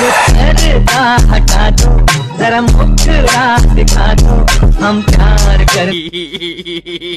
पर्दा हटा दो, जरा मुस्कुरा दिखा दो, हम प्यार कर